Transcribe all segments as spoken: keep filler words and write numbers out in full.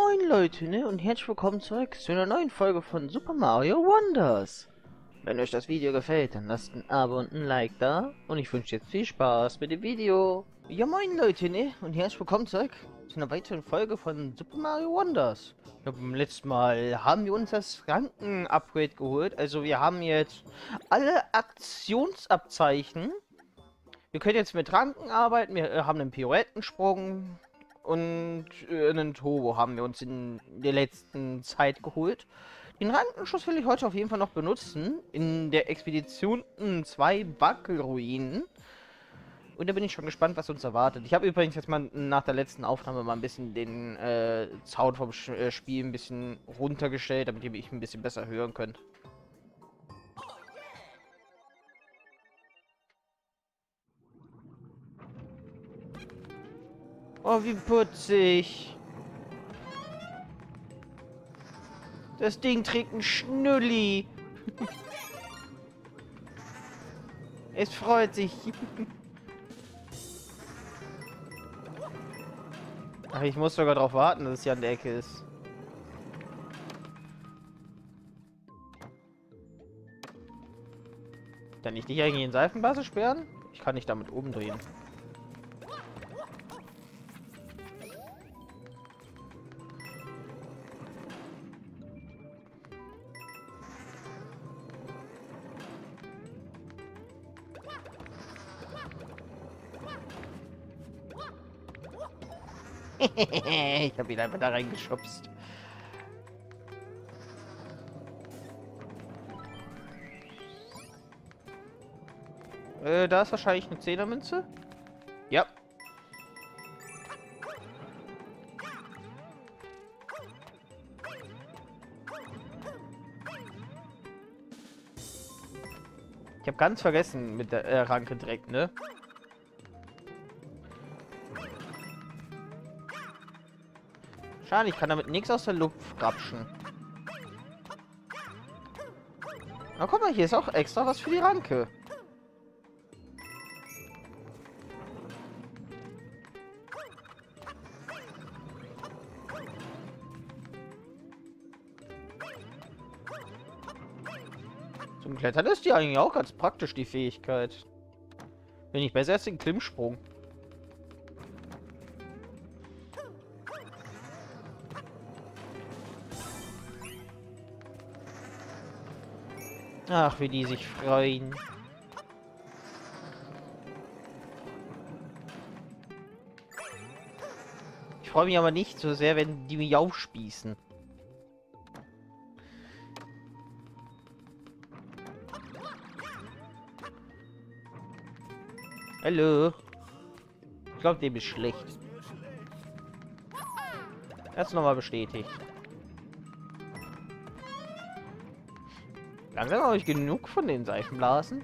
moin Leute, ne? Und herzlich willkommen zurück zu einer neuen Folge von Super Mario Wonders. Wenn euch das Video gefällt, dann lasst ein Abo und ein Like da. Und ich wünsche jetzt viel Spaß mit dem Video. Ja moin Leute, ne? Und herzlich willkommen zurück zu einer weiteren Folge von Super Mario Wonders. Ja, beim letzten Mal haben wir uns das Ranken-Upgrade geholt. Also wir haben jetzt alle Aktionsabzeichen. Wir können jetzt mit Ranken arbeiten. Wir äh, haben einen Pirouettensprung. Und äh, einen Turbo haben wir uns in der letzten Zeit geholt. Den Rankenschuss will ich heute auf jeden Fall noch benutzen. In der Expedition zwei Wackelruinen. Und da bin ich schon gespannt, was uns erwartet. Ich habe übrigens jetzt mal nach der letzten Aufnahme mal ein bisschen den äh, Sound vom Sch äh, Spiel ein bisschen runtergestellt, damit ihr mich ein bisschen besser hören könnt. Oh, wie putzig. Das Ding trägt einen Schnulli. Es freut sich. Ach, ich muss sogar darauf warten, dass es hier an der Ecke ist. Kann ich dich eigentlich in Seifenblase sperren? Ich kann nicht damit umdrehen. Ich habe ihn einfach da reingeschubst. Äh, da ist wahrscheinlich eine Zehnermünze. Ja. Ich habe ganz vergessen mit der äh, Ranke direkt, ne? Schade, ich kann damit nichts aus der Luft grapschen. Na guck mal, hier ist auch extra was für die Ranke. Zum Klettern ist die eigentlich auch ganz praktisch, die Fähigkeit. Wenn ich besser als den Klimmsprung. Ach, wie die sich freuen. Ich freue mich aber nicht so sehr, wenn die mich aufspießen. Hallo. Ich glaube, dem ist schlecht. Das nochmal bestätigt. Langsam habe ich genug von den Seifenblasen.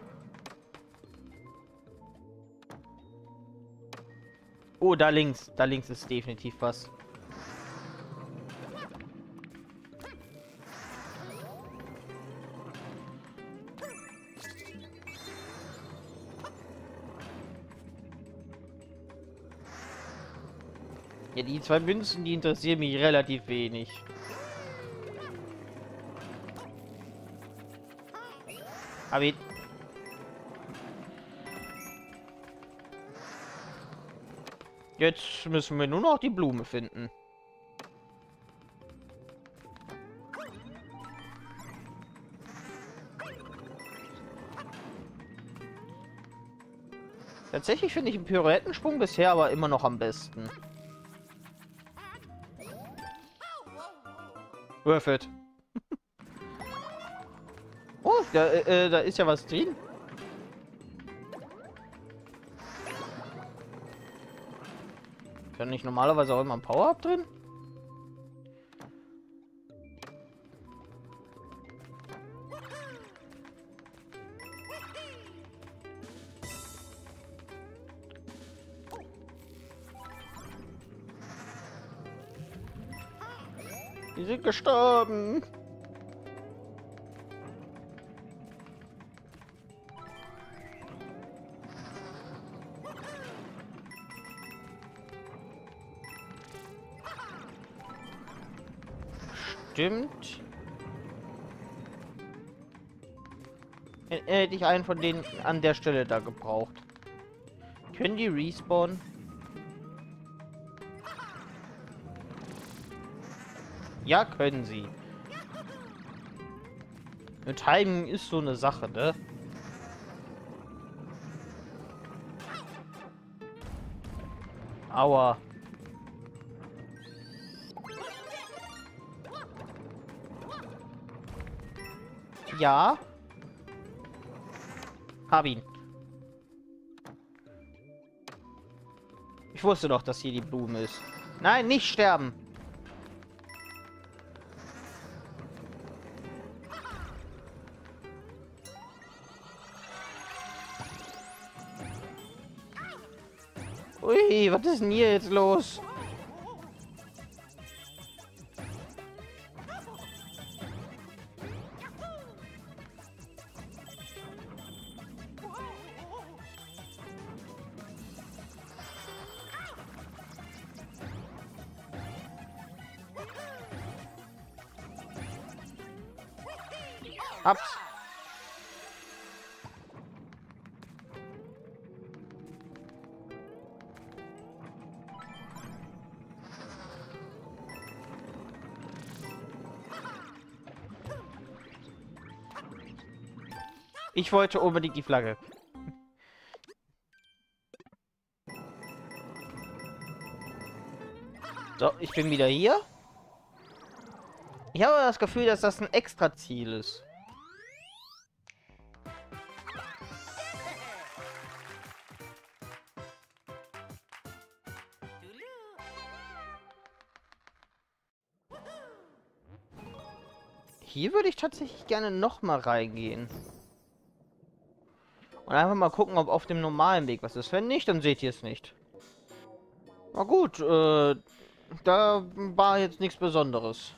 Oh, da links. Da links ist definitiv was. Ja, die zwei Münzen, die interessieren mich relativ wenig. Aber jetzt müssen wir nur noch die Blume finden. Tatsächlich finde ich den Pirouettensprung bisher aber immer noch am besten. Worth it. Oh, da, äh, da ist ja was drin. Kann nicht normalerweise auch immer ein Power-Up drin? Die sind gestorben. bestimmt... Hätte ich einen von denen an der Stelle da gebraucht. Können die respawnen? Ja, können sie. Mit Timing ist so eine Sache, ne? Aua. Ja. Hab ihn. Ich wusste doch, dass hier die Blume ist. Nein, nicht sterben. Ui, was ist denn hier jetzt los? Hab's. Ich wollte unbedingt die Flagge. So, ich bin wieder hier. Ich habe das Gefühl, dass das ein Extra-Ziel ist. Hier würde ich tatsächlich gerne noch mal reingehen. Und einfach mal gucken, ob auf dem normalen Weg was ist. Wenn nicht, dann seht ihr es nicht. Na gut, äh, da war jetzt nichts Besonderes.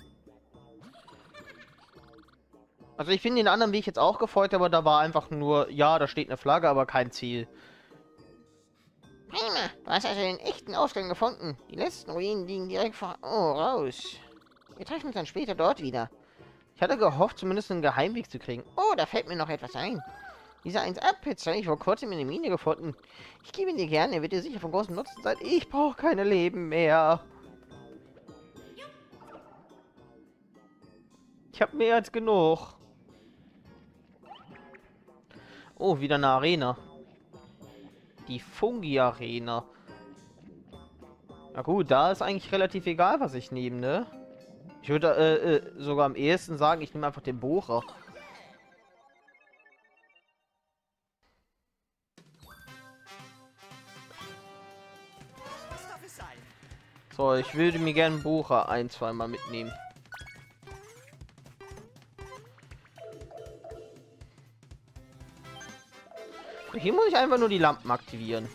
Also ich finde den anderen Weg jetzt auch gefolgt, aber da war einfach nur, ja, da steht eine Flagge, aber kein Ziel. Prima, du hast also den echten Ausgang gefunden. Die letzten Ruinen liegen direkt vor... Oh, raus. Wir treffen uns dann später dort wieder. Ich hatte gehofft, zumindest einen Geheimweg zu kriegen. Oh, da fällt mir noch etwas ein. Dieser eins A-Pitz habe ich vor kurzem in der Mine gefunden. Ich gebe ihn dir gerne, er wird dir sicher von großem Nutzen sein. Ich brauche keine Leben mehr. Ich habe mehr als genug. Oh, wieder eine Arena. Die Fungi-Arena. Na gut, da ist eigentlich relativ egal, was ich nehme, ne? Ich würde äh, äh, sogar am ehesten sagen, ich nehme einfach den Bohrer. So, ich würde mir gerne einen Bohrer ein, zweimal mitnehmen. Hier muss ich einfach nur die Lampen aktivieren.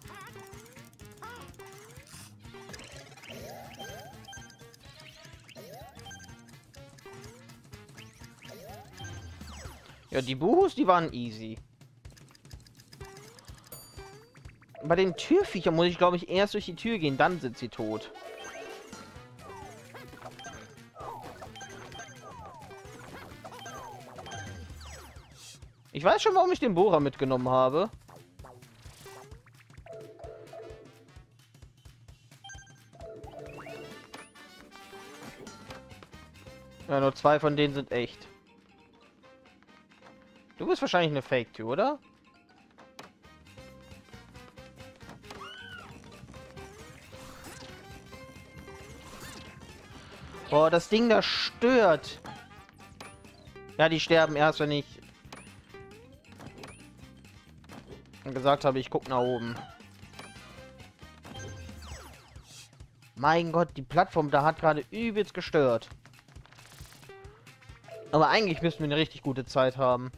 Ja, die Buhus, die waren easy. Bei den Türviechern muss ich, glaube ich, erst durch die Tür gehen, dann sind sie tot. Ich weiß schon, warum ich den Bohrer mitgenommen habe. Ja, nur zwei von denen sind echt. Du bist wahrscheinlich eine Fake-Tür, oder? Boah, das Ding da stört. Ja, die sterben erst, wenn ich gesagt habe, ich gucke nach oben. Mein Gott, die Plattform da hat gerade übelst gestört. Aber eigentlich müssten wir eine richtig gute Zeit haben.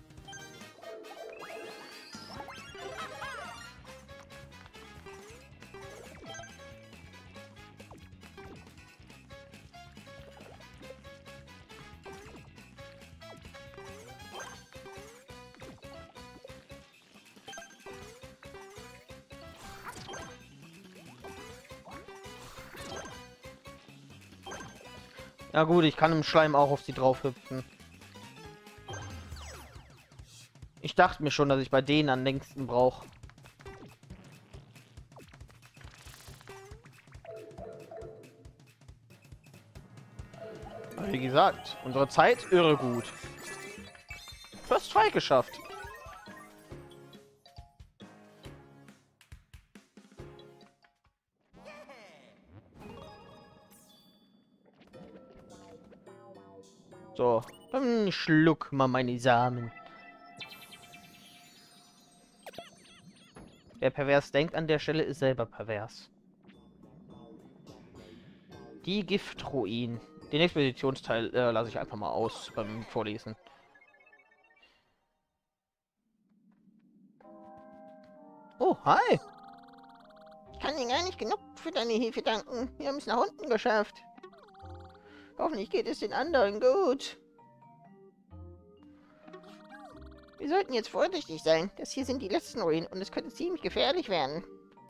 Ja gut, ich kann im Schleim auch auf sie drauf hüpfen. Ich dachte mir schon, dass ich bei denen am längsten brauche. Wie gesagt, unsere Zeit irre gut. First Try geschafft. So, dann schluck mal meine Samen. Wer pervers denkt an der Stelle, ist selber pervers. Die Giftruinen. Den Expeditionsteil äh, lasse ich einfach mal aus beim Vorlesen. Oh, hi! Ich kann dir gar nicht genug für deine Hilfe danken. Wir haben es nach unten geschafft. Hoffentlich geht es den anderen gut. Wir sollten jetzt vorsichtig sein. Das hier sind die letzten Ruinen und es könnte ziemlich gefährlich werden.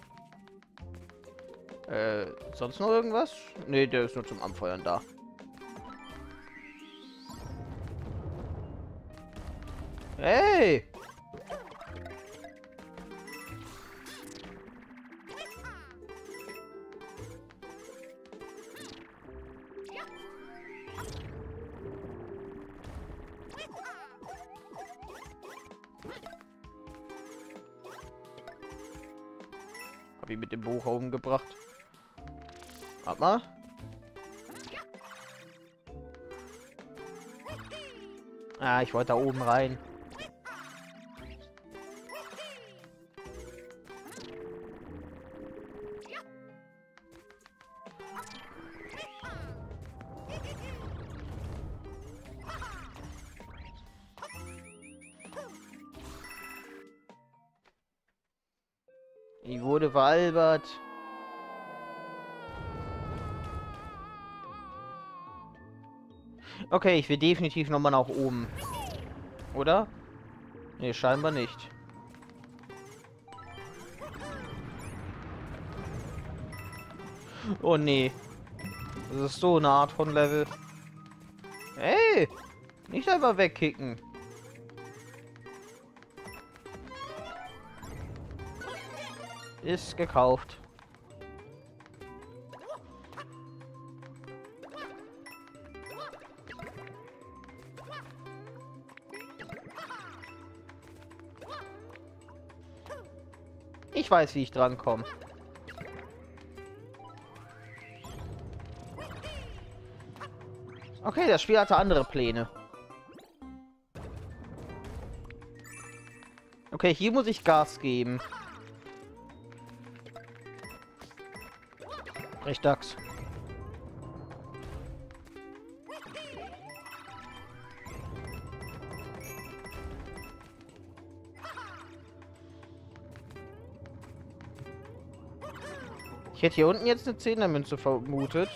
Äh, sonst noch irgendwas? Ne, der ist nur zum Anfeuern da. Hey! Hab ich mit dem Buch umgebracht. Warte mal. Ah, ich wollte da oben rein. Ich wurde veralbert. Okay, ich will definitiv noch mal nach oben. Oder? Nee, scheinbar nicht. Oh nee. Das ist so eine Art von Level. Hey! Nicht einfach wegkicken. Ist gekauft. Ich weiß, wie ich dran komme. Okay, das Spiel hatte andere Pläne. Okay, hier muss ich Gas geben. Recht Dachs. Ich hätte hier unten jetzt eine Zehnermünze vermutet.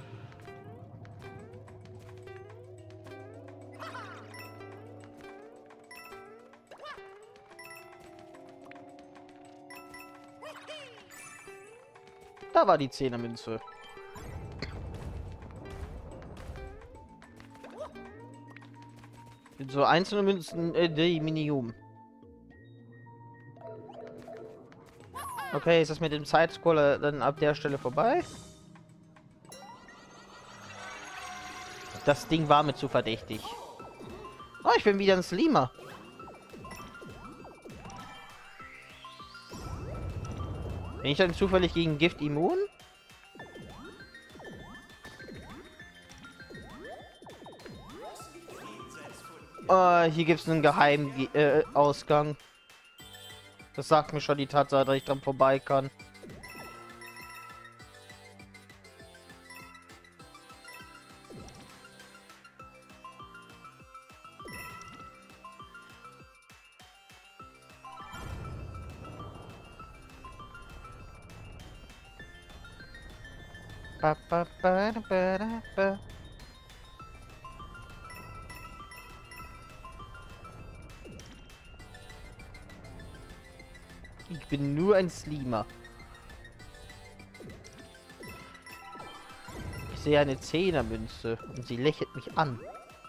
Da war die Zehnermünze. So einzelne Münzen, äh, die Minium. Okay, ist das mit dem Sidescroller dann ab der Stelle vorbei? Das Ding war mir zu verdächtig. Oh, ich bin wieder ein Slimer. Bin ich dann zufällig gegen Gift immun? Oh, hier gibt es einen geheimen äh, Ausgang. Das sagt mir schon die Tatsache, dass ich dran vorbei kann. Ba, ba, ba, ba, ba, ba. Ich bin nur ein Slimer. Ich sehe eine Zehnermünze und sie lächelt mich an.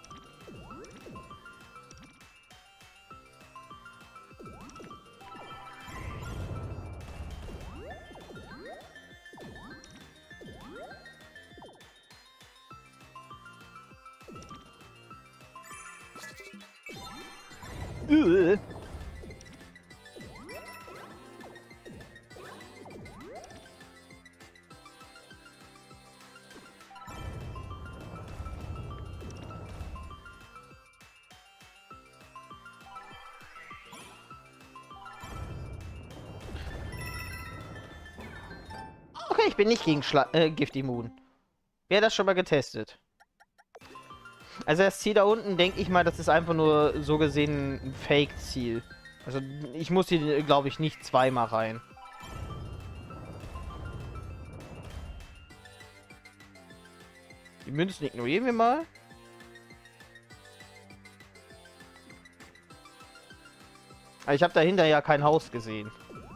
Äh. Okay, ich bin nicht gegen Schla äh, Gift immun. Wer hat das schon mal getestet? Also das Ziel da unten, denke ich mal, das ist einfach nur so gesehen ein Fake-Ziel. Also ich muss hier, glaube ich, nicht zweimal rein. Die Münzen ignorieren wir mal. Aber ich habe dahinter ja kein Haus gesehen.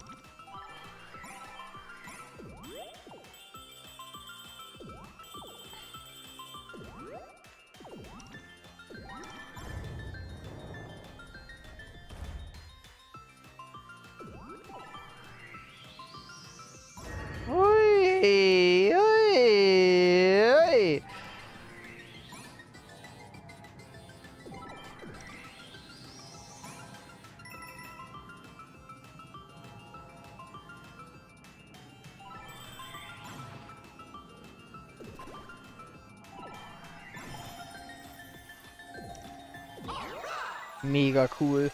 Ui, ui, ui. Mega cool.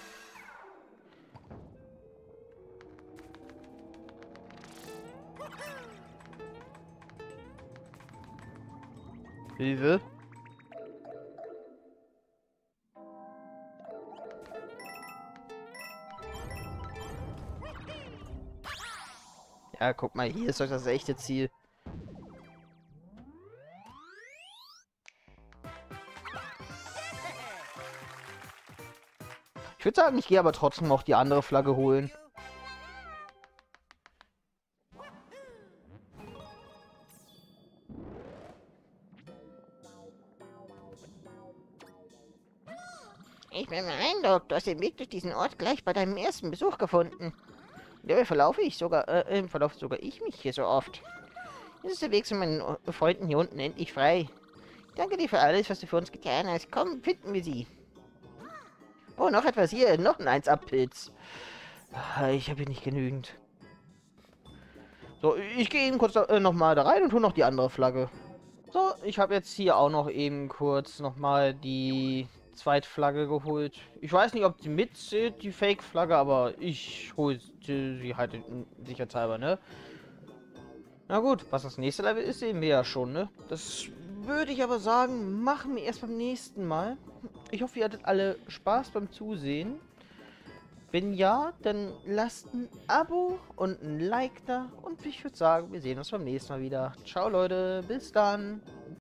Hilfe. Ja, guck mal, hier ist doch das echte Ziel. Ich würde sagen, ich gehe aber trotzdem auch die andere Flagge holen. Ich bin beeindruckt. Du hast den Weg durch diesen Ort gleich bei deinem ersten Besuch gefunden. Dabei verlaufe ich sogar, äh, verlaufe sogar ich mich hier so oft. Jetzt ist der Weg zu meinen Freunden hier unten endlich frei. Danke dir für alles, was du für uns getan hast. Komm, finden wir sie. Oh, noch etwas hier. Noch ein eins A-Pilz. Ich habe hier nicht genügend. So, ich gehe eben kurz äh, nochmal da rein und hole noch die andere Flagge. So, ich habe jetzt hier auch noch eben kurz nochmal die Zweitflagge geholt. Ich weiß nicht, ob sie mitzählt, die Fake-Flagge, aber ich hole sie halt sicherheitshalber, ne? Na gut, was das nächste Level ist, sehen wir ja schon, ne? Das würde ich aber sagen, machen wir erst beim nächsten Mal. Ich hoffe, ihr hattet alle Spaß beim Zusehen. Wenn ja, dann lasst ein Abo und ein Like da. Und ich würde sagen, wir sehen uns beim nächsten Mal wieder. Ciao Leute, bis dann.